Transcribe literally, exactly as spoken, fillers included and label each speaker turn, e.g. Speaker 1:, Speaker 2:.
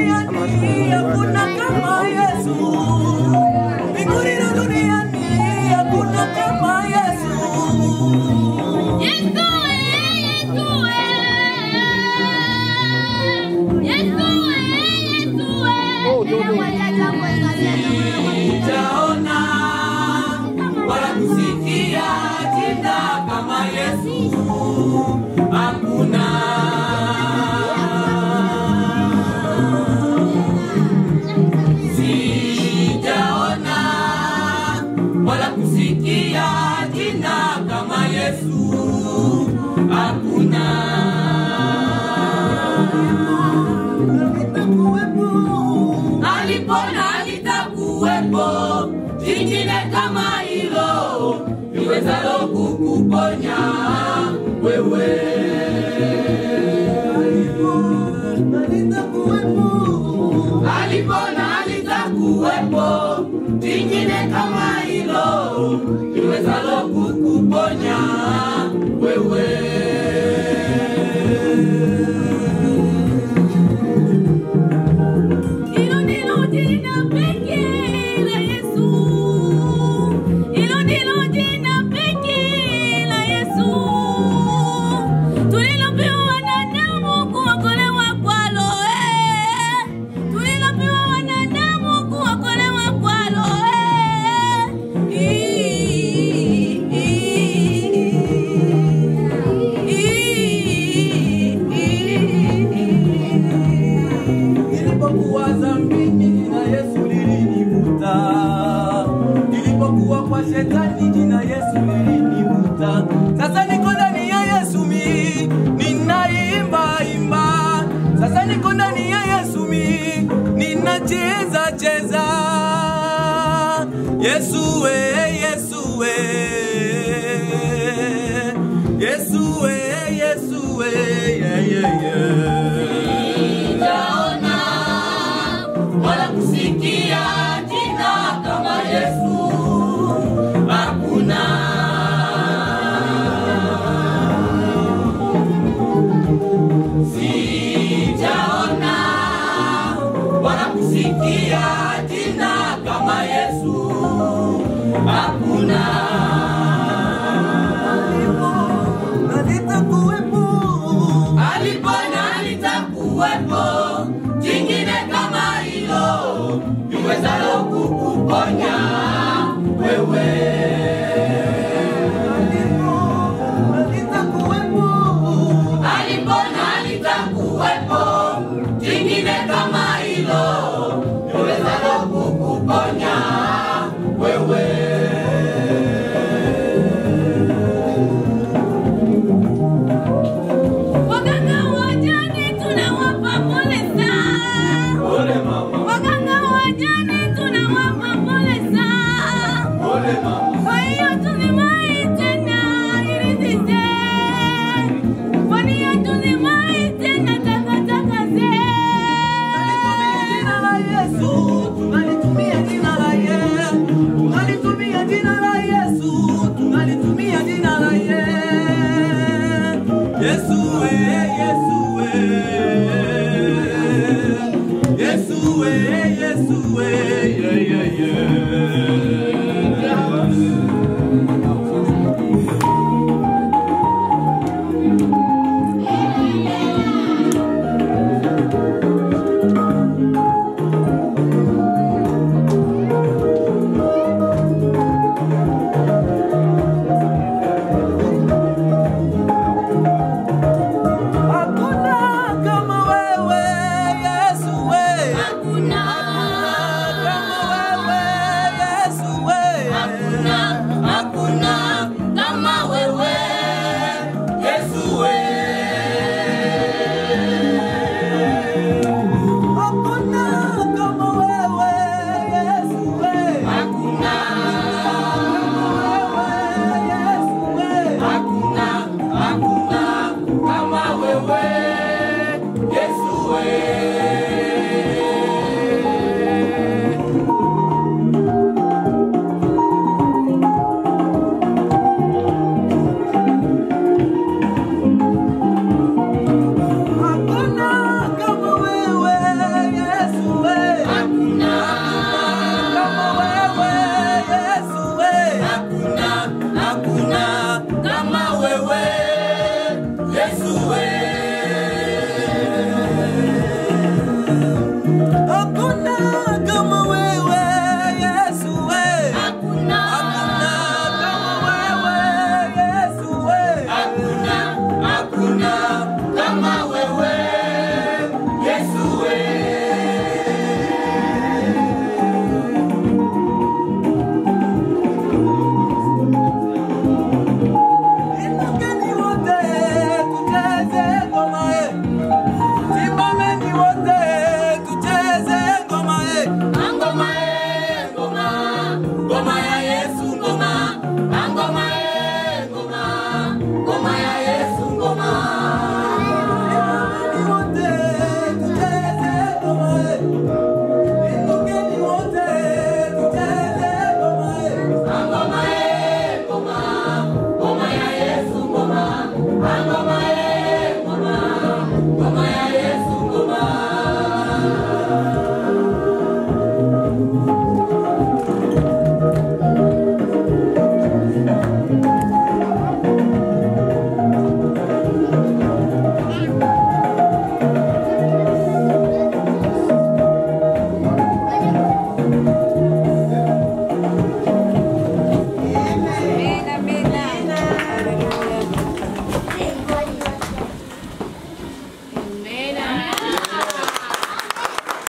Speaker 1: duniani hakuna kama Yesu. Mbinguni na duniani hakuna kama Yesu.
Speaker 2: Yesu Yesu Yesu Yesu
Speaker 1: Oh, no, no. Sijaona wala kusikia jina kama Yesu. Hakuna. Sijaona wala kusikia jina kama Yesu. Hakuna. Alipona alitakuwepo, jingine kama hilo liwezalo kukuponya wewe. Alipona alitakuwepo, jingine kama hilo liwezalo kukuponya wewe. Kwa shetani jina Yesu lilinivuta. Sasa niko ndani ya Yesu mi ninaimba imba. Sasa niko ndani ya Yesu mi ninacheza cheza. Yesu we Yesu we Yesu we Yesu we yeah yeah yeah. Sijaona wala kusikia jina kama Yesu. Sijaona wala kusikia jina kama Yesu. Hakuna. Alipona alitakuwepo, jingine kama hilo liwezalo